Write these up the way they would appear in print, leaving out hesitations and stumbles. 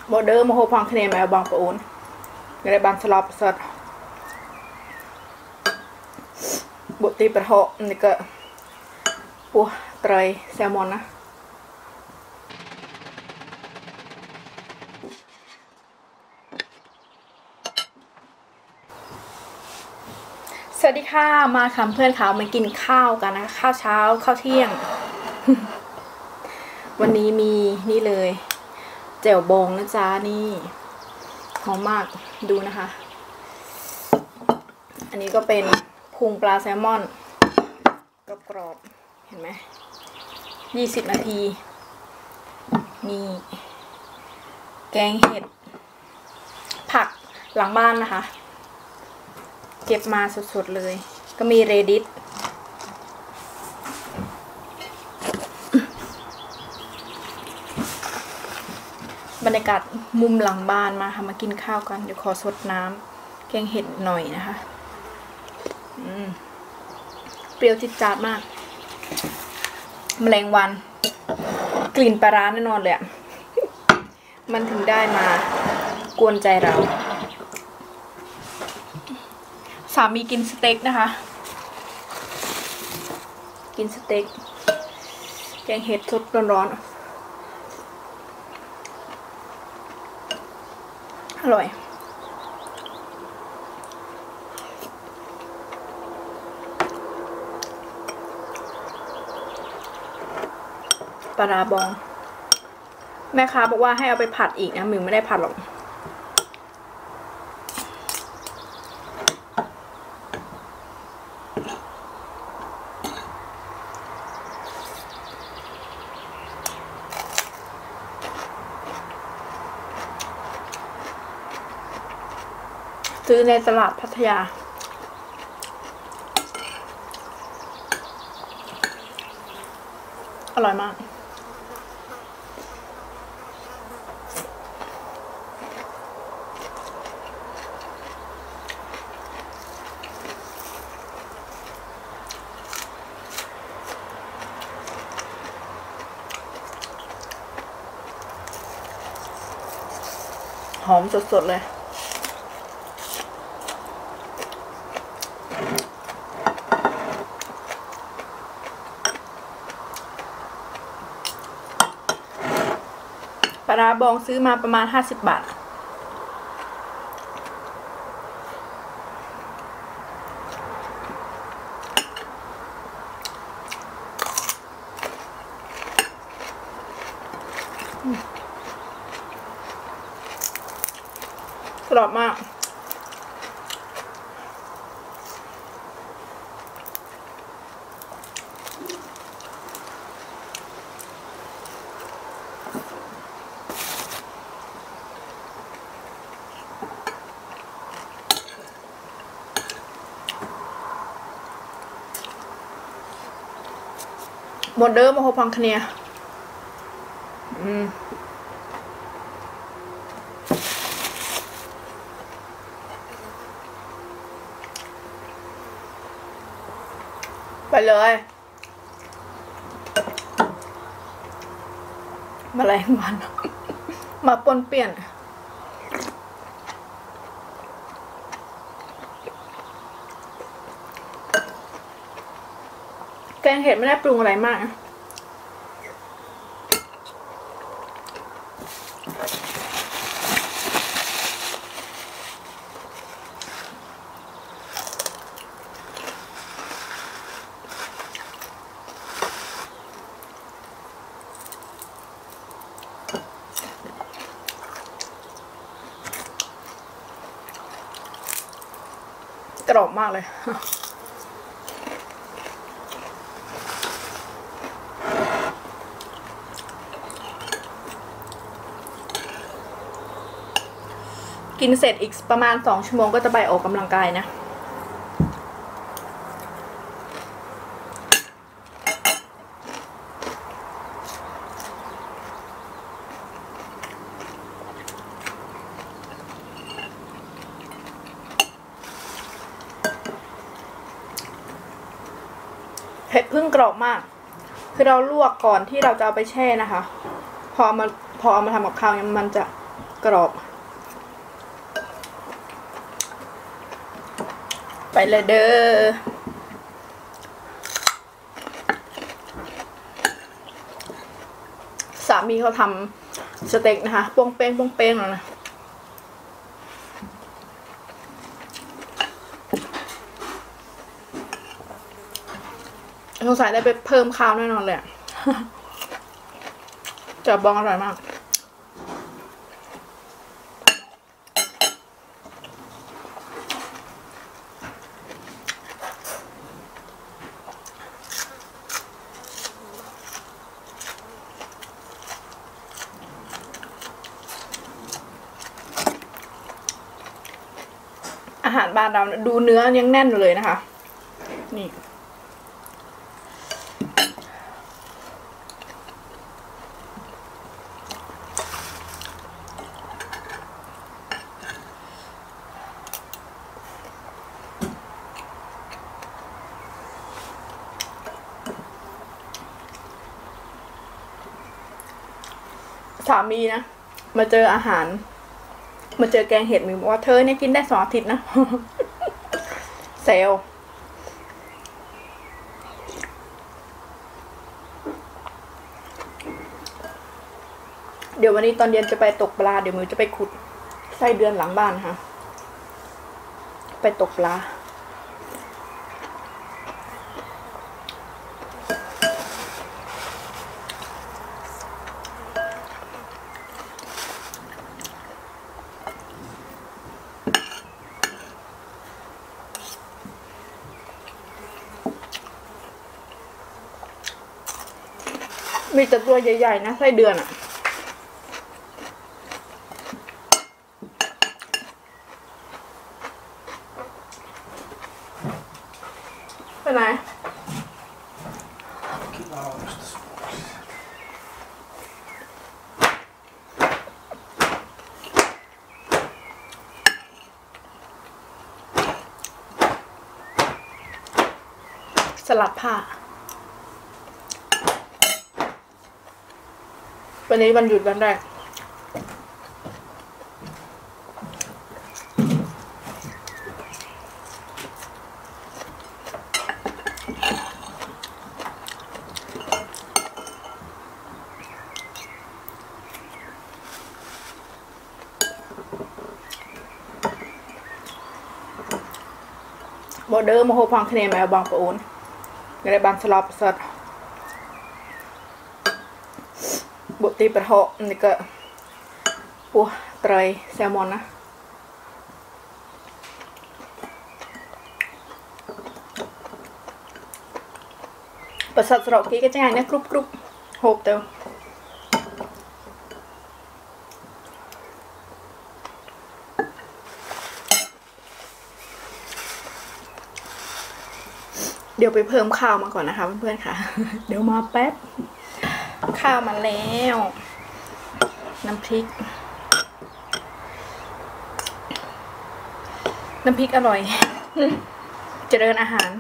บอเดอร์มาโฮพังคะแนนมาบางปะอุนในบางสลับสดบุตรีประหอนี่ก็ปูไตรแซลมอนนะสวัสดีค่ะมาค่ะเพื่อนเขามากินข้าวกันนะข้าวเช้าข้าวเที่ยง วันนี้มีนี่เลยแจ่วบองนะจ๊ะนี่หอมมากดูนะคะอันนี้ก็เป็นพุงปลาแซลมอนกรอบๆเห็นไหม20 นาทีนี่แกงเห็ดผักหลังบ้านนะคะเก็บมาสดๆเลยก็มีเรดิสบรรยากาศมุมหลังบ้านมาค่ะมากินข้าวกันเดี๋ยวขอสดน้ำแกงเห็ดหน่อยนะคะเปรี้ยวจิดจัดมากแมลงวันกลิ่นปลาร้าแน่นอนเลยอะมันถึงได้มากวนใจเราสามีกินสเต็กนะคะกินสเต็กแกงเห็ดสดร้อนๆอร่อยปลาร้าบองแม่ค้าบอกว่าให้เอาไปผัดอีกนะมิวไม่ได้ผัดหรอกซื้อในตลาดพัทยาอร่อยมากหอมสดๆเลยปลาร้าบองซื้อมาประมาณ50 บาทกรอบมากหมดเดิมมาโฮพังคะเนียไปเลยแมลงวันมาปนเปลี่ยนแกงเห็ดไม่ได้ปรุงอะไรมากนะกรอบมากเลยกินเสร็จอีกประมาณ2 ชั่วโมงก็จะไปออกกำลังกายนะเห็ดพึ่งกรอบมากคือเราลวกก่อนที่เราจะเอาไปแช่นะคะพอเอามาทำกับข้าวเนี่ยมันจะกรอบไปเลยเด้อสามีเขาทำสเต็กนะคะป้งเป้งป้งเป้งแล้วนะสงสัยได้ไปเพิ่มข้าวแน่นอนเลยจับบองอร่อยมากอาหารบ้านเราดูเนื้อยังแน่นอยู่เลยนะคะนี่สามีนะมาเจออาหารมาเจอแกงเห็ดมีบอกว่าเธอเนี่ยกินได้2 อาทิตย์นะ เซลเดี๋ยววันนี้ตอนเย็นจะไปตกปลาเดี๋ยวมือจะไปขุดไส้เดือนหลังบ้านค่ะไปตกปลามีแต่ตัวใหญ่ๆนะไส้เดือนอะไปไหนสลัดผ้าวันนี้วันหยุดวันแรกบอเดอร์มาโฮพังคะแนนมาบางปะโอนในบางสลับสดบุตรีประหอนี่ก็ปูไตรแซลมอนนะประสาทสระกี้ก็จะไงนะกรุบกรุบโฮบเตอเดี๋ยวไปเพิ่มข้าวมาก่อนนะคะเพื่อนๆค่ะ เดี๋ยวมาแป๊บข้าวมาแล้วน้ำพริกอร่อย เจริญอาหาร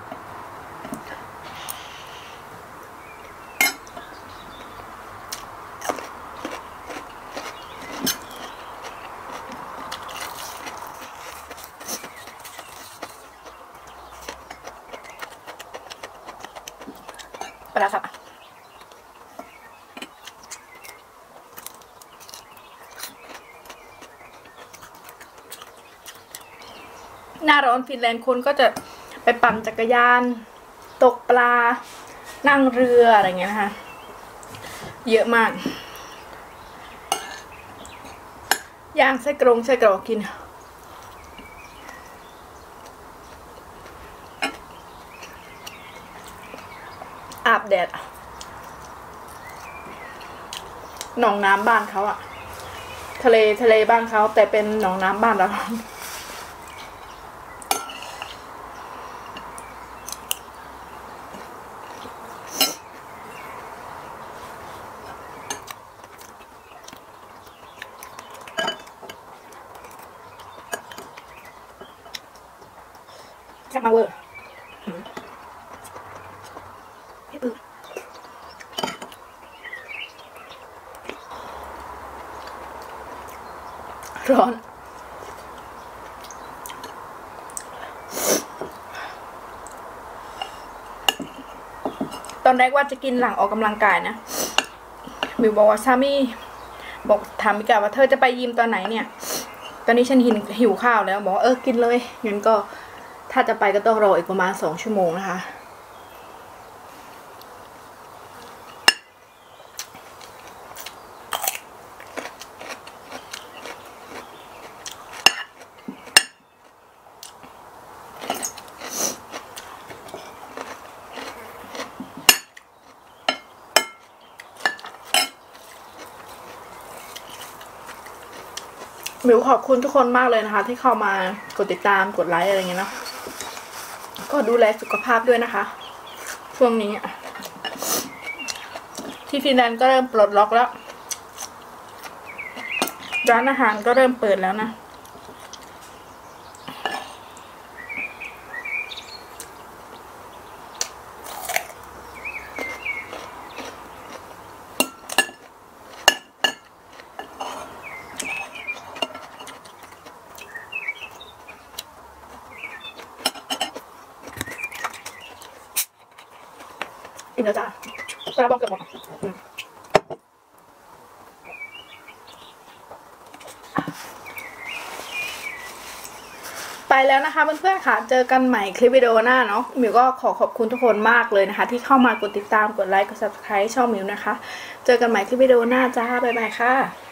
ไปแล้วค่ะหน้าร้อนฟินแลนด์คนก็จะไปปั่นจักรยานตกปลานั่งเรืออะไรเงี้ยนะคะเยอะมากย่างไส้กรอกกินอาบแดดหนองน้ำบ้านเขาอะทะเลบ้านเขาแต่เป็นหนองน้ำบ้านเราแค่มาเวอร์ร้อน ตอนแรกว่าจะกินหลังออกกำลังกายนะมิวบอกว่าสามีบอกถามมิกาว่าเธอจะไปยิมตอนไหนเนี่ยตอนนี้ฉันหิวข้าวแล้วบอกกินเลยงั้นก็ถ้าจะไปก็ต้องรออีกประมาณ2 ชั่วโมงนะคะมิวขอบคุณทุกคนมากเลยนะคะที่เข้ามากดติดตามกดไลค์อะไรเงี้ยเนาะก็ดูแลสุขภาพด้วยนะคะช่วงนี้ที่ฟินแลนด์ก็เริ่มปลดล็อกแล้วร้านอาหารก็เริ่มเปิดแล้วนะอิ่มแล้วจ้าปลาบอกเกือบหมดไปแล้วนะคะเพื่อนๆค่ะเจอกันใหม่คลิปวิดีโอหน้าเนาะมิวก็ขอบคุณทุกคนมากเลยนะคะที่เข้ามากดติดตามกดไลค์กด subscribe ช่องมิวนะคะเจอกันใหม่คลิปวิดีโอหน้าจ้าบ๊ายบายค่ะ